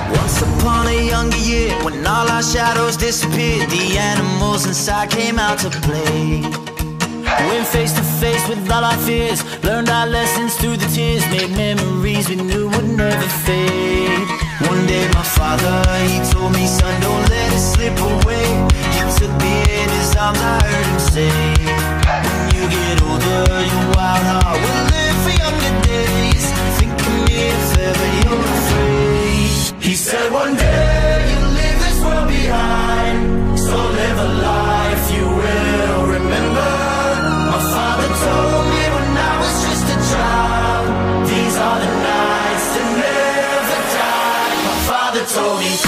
Once upon a younger year, when all our shadows disappeared, the animals inside came out to play. Went face to face with all our fears, learned our lessons through the tears, made memories we knew would never fade. One day my father, he told me, son, don't let it slip away. He took me in his arms, I heard him say, when you get older, your wild heart will live for younger days. Think of me if ever you're afraid. He said one day you'll leave this world behind, so live a life you will remember. My father told me when I was just a child, these are the nights that never die. My father told me.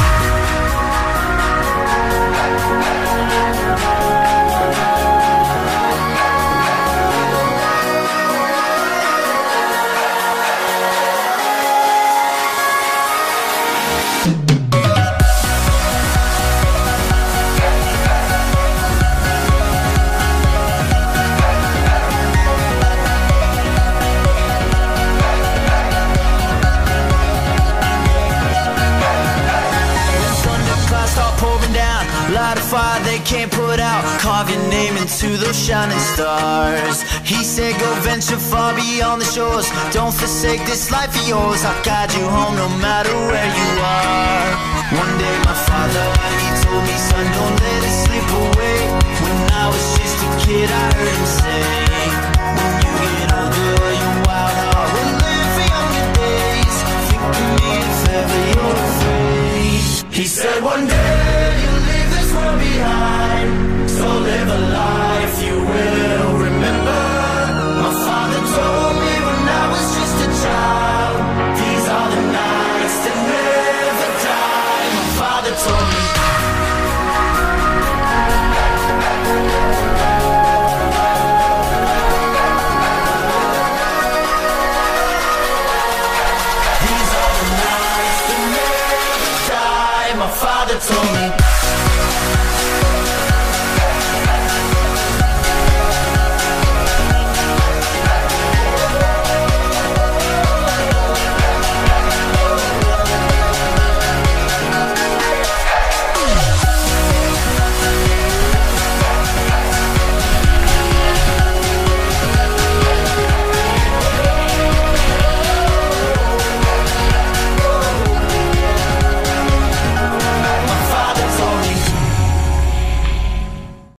Light a fire they can't put out, carve your name into those shining stars. He said go venture far beyond the shores, don't forsake this life of yours. I'll guide you home no matter where you are. One day my father, he told me, son, don't let it slip away. When I was just a kid I heard him say, when you get older your wild heart will live for younger days. Think of me if ever you're afraid. He said one day you'll leave this world behind, so live a life you will remember. My father told me when I was just a child, these are the nights that never die. My father told me. These are the nights that never die. My father told me.